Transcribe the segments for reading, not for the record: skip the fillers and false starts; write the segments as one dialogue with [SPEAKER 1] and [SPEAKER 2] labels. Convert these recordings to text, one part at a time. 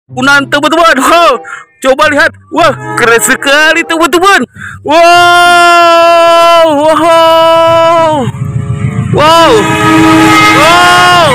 [SPEAKER 1] Unan teman-teman. Wow, coba lihat. Wah, keren sekali teman-teman. Wow, wow, wow, wow.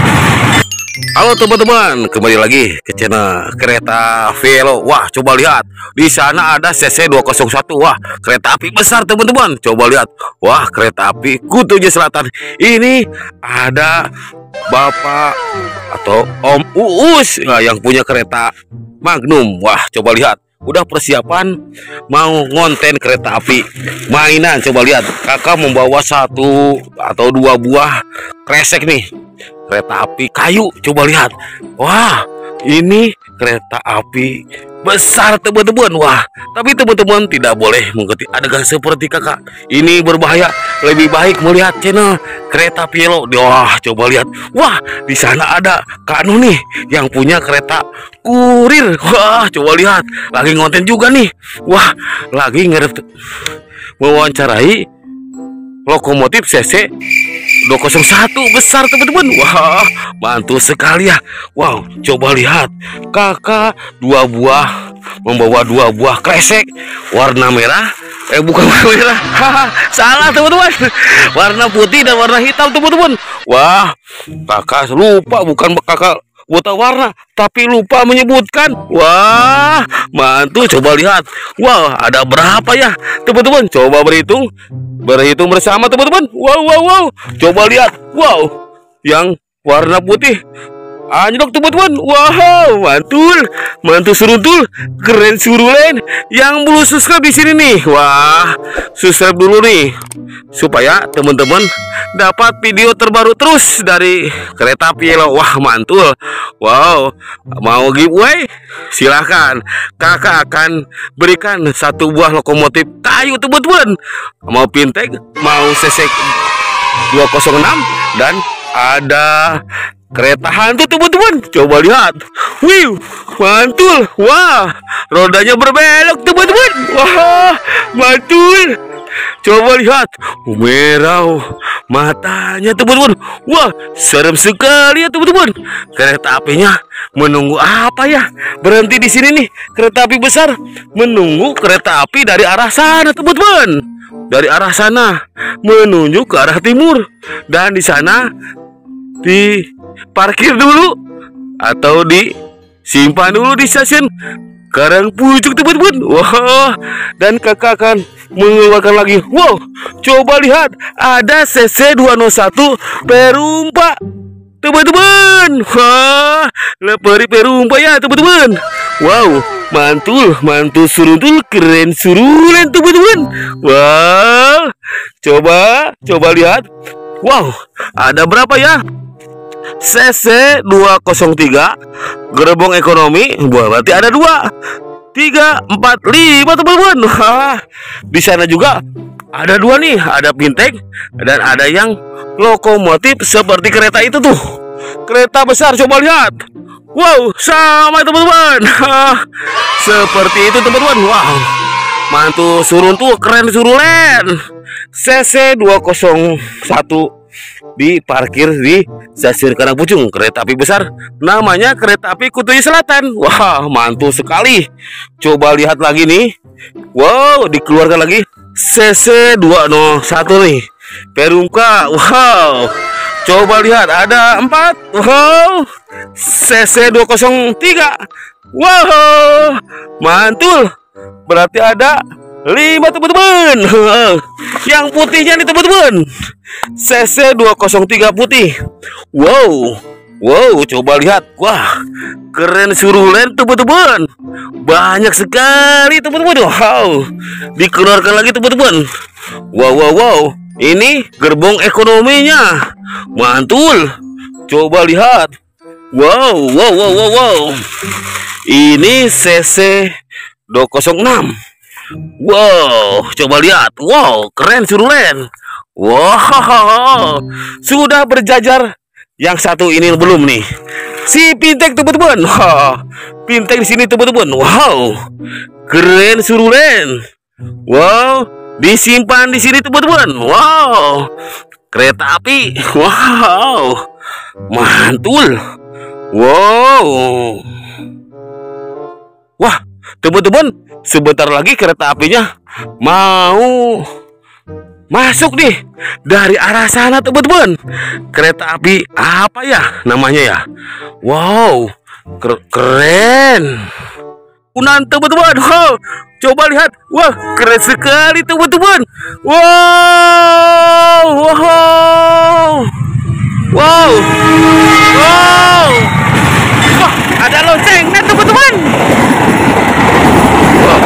[SPEAKER 1] Halo teman-teman, kembali lagi ke channel Kereta Velo. Wah, coba lihat. Di sana ada CC201. Wah, kereta api besar teman-teman. Coba lihat. Wah, kereta api Kutunya Selatan. Ini ada Bapak atau Om Uus yang punya kereta Magnum. Wah, coba lihat. Udah persiapan mau ngonten kereta api mainan. Coba lihat. Kakak membawa satu atau dua buah kresek nih. Kereta api kayu, coba lihat. Wah, ini kereta api besar teman-teman. Wah, tapi teman-teman tidak boleh mengikuti adegan seperti kakak. Ini berbahaya. Lebih baik melihat channel Kereta Velo. Wah, coba lihat. Wah, di sana ada Kak Nu nih yang punya kereta kurir. Wah, coba lihat. Lagi ngonten juga nih. Wah, lagi mewawancarai lokomotif CC 201 besar teman-teman. Wah, mantul sekali ya. Wow, coba lihat. Kakak membawa dua buah kresek warna merah. Bukan warna merah. Salah teman-teman. Warna putih dan warna hitam teman-teman. Wah, kakak lupa, bukan kakak buta warna, tapi lupa menyebutkan. Wah, mantul. Coba lihat. Wah, ada berapa ya teman-teman? Coba berhitung bersama teman-teman. Wow. Coba lihat. Wow, yang warna putih anjlok teman-teman. Wow, mantul seruntul, keren surulen. Yang belum subscribe di sini nih, wah, subscribe dulu nih supaya teman-teman dapat video terbaru terus dari Kereta Velo. Wah, mantul. Wow, mau giveaway? Silahkan. Kakak akan berikan satu buah lokomotif kayu teman-teman. Mau Pinteg, mau CC 206, dan ada kereta hantu teman-teman. Coba lihat. Wih, mantul. Wah, rodanya berbelok teman-teman. Wah, mantul. Coba lihat. Merah matanya teman-teman. Wah, serem sekali ya teman-teman. Kereta apinya menunggu apa ya? Berhenti di sini nih. Kereta api besar menunggu kereta api dari arah sana teman-teman. Dari arah sana menuju ke arah timur. Dan di sana diparkir dulu atau disimpan dulu di stasiun Karangpucuk teman-teman. Wah, dan kakak akan mengeluarkan lagi. Wow, coba lihat. Ada CC201 Perumpa teman-teman. Wah, leperi Perumpa ya teman-teman. Wow, mantul suruntul, keren surulen teman-teman. Wow, coba lihat. Wow, ada berapa ya? CC 203 gerbong ekonomi. Berarti ada 2, 3, 4, 5 teman-teman. Di sana juga ada 2 nih, ada Pinteg dan ada yang lokomotif seperti kereta itu tuh. Kereta besar, coba lihat. Wow, sama teman-teman. Seperti itu teman-teman. Wow, mantul surun tuh, keren surulen. CC 201 diparkir di stasiun Karangpucuk. Kereta api besar, namanya Kereta Api Kutunya Selatan. Wah, mantul sekali. Coba lihat lagi nih. Wow, dikeluarkan lagi CC 201 nih, Perumka. Wow, coba lihat ada 4. Wow, CC 203. Wow, mantul. Berarti ada 5 teman-teman. Yang putihnya nih teman-teman, CC 203 putih. Wow, coba lihat. Wah, keren surulen teman-teman. Banyak sekali teman-teman. Wow, dikeluarkan lagi teman-teman. Wow, ini gerbong ekonominya. Mantul. Coba lihat. Wow. Ini CC 206. Wow, coba lihat. Wow, keren surulen. Wow, sudah berjajar. Yang satu ini belum nih, si Pinteg teman-teman. Pinteg di sini teman-teman. Wow, keren surulen. Wow, disimpan di sini teman-teman. Wow, kereta api. Wow, mantul. Wow, Wah, teman-teman, sebentar lagi kereta apinya mau masuk nih dari arah sana, teman-teman. Kereta api apa ya namanya ya? Wow, keren. Unan, teman-teman. Wow, coba lihat. Wah, keren sekali, teman-teman. Wow, wow, wow, wow. Wah, ada loncengnya, teman-teman. Wow.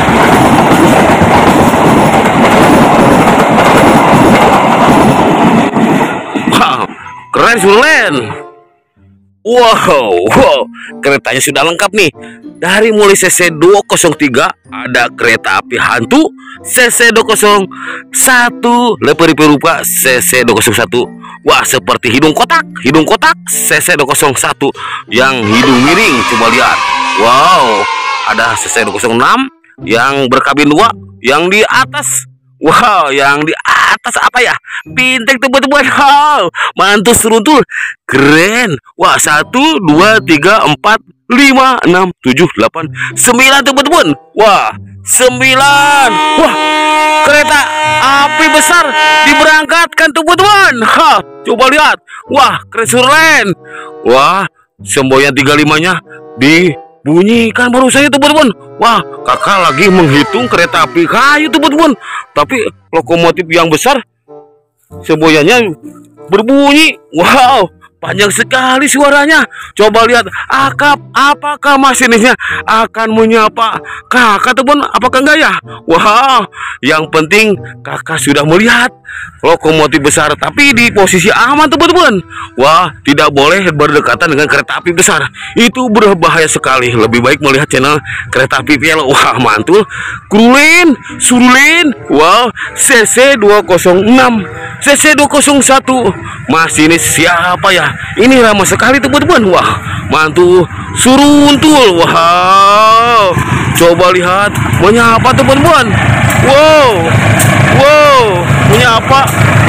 [SPEAKER 1] Wow, keren Sulen. Wow, wow, keretanya sudah lengkap nih. Dari mulai CC 203 ada kereta api hantu, CC 201 leperi perupa, CC 201. Wah, seperti hidung kotak CC 201 yang hidung miring. Coba lihat. Wow, ada CC 206 yang berkabin dua, yang di atas. Wow, yang di atas apa ya? Bintang, teman-teman. Wow, mantul seruntul. Keren. Wah, 1, 2, 3, 4, 5, 6, 7, 8, 9, teman-teman. Wah, 9. Wah, kereta api besar diberangkatkan, teman-teman. Ha, coba lihat. Wah, keren. Wah, semboyan 35-nya dibunyikan baru saja, teman-teman. Wah, kakak lagi menghitung kereta api kayu, teman-teman. Tapi lokomotif yang besar semboyannya berbunyi. Wow, panjang sekali suaranya. Coba lihat, apakah masinisnya akan menyapa kakak, teman? Apakah enggak ya? Wow, yang penting kakak sudah melihat lokomotif besar, tapi di posisi aman, teman-teman. Wah, tidak boleh berdekatan dengan kereta api besar. Itu berbahaya sekali. Lebih baik melihat channel kereta api Pielo. Wah, mantul. Kurulin, Surulin. Wow, CC 206, CC 201. Masinis siapa ya? Ini ramah sekali, teman-teman. Wah, mantul suruntul. Wow, coba lihat, menyapa, teman-teman. Wow, wow, menyapa.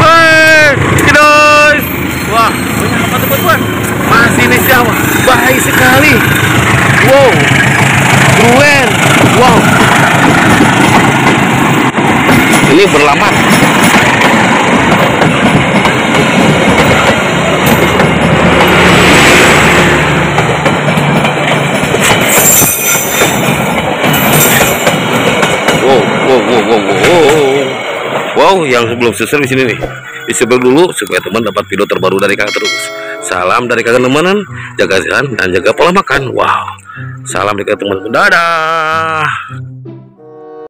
[SPEAKER 1] Tidak. Wah, menyapa, teman-teman. Masinis siapa? Baik sekali. Wow, keren. Wow, ini berlambat. Wow, yang belum subscribe di sini nih, di subscribe dulu supaya teman dapat video terbaru dari kakak terus. Salam dari kakak teman, jaga kesehatan dan jaga pola makan. Wow, salam dari kakak teman. Dadah.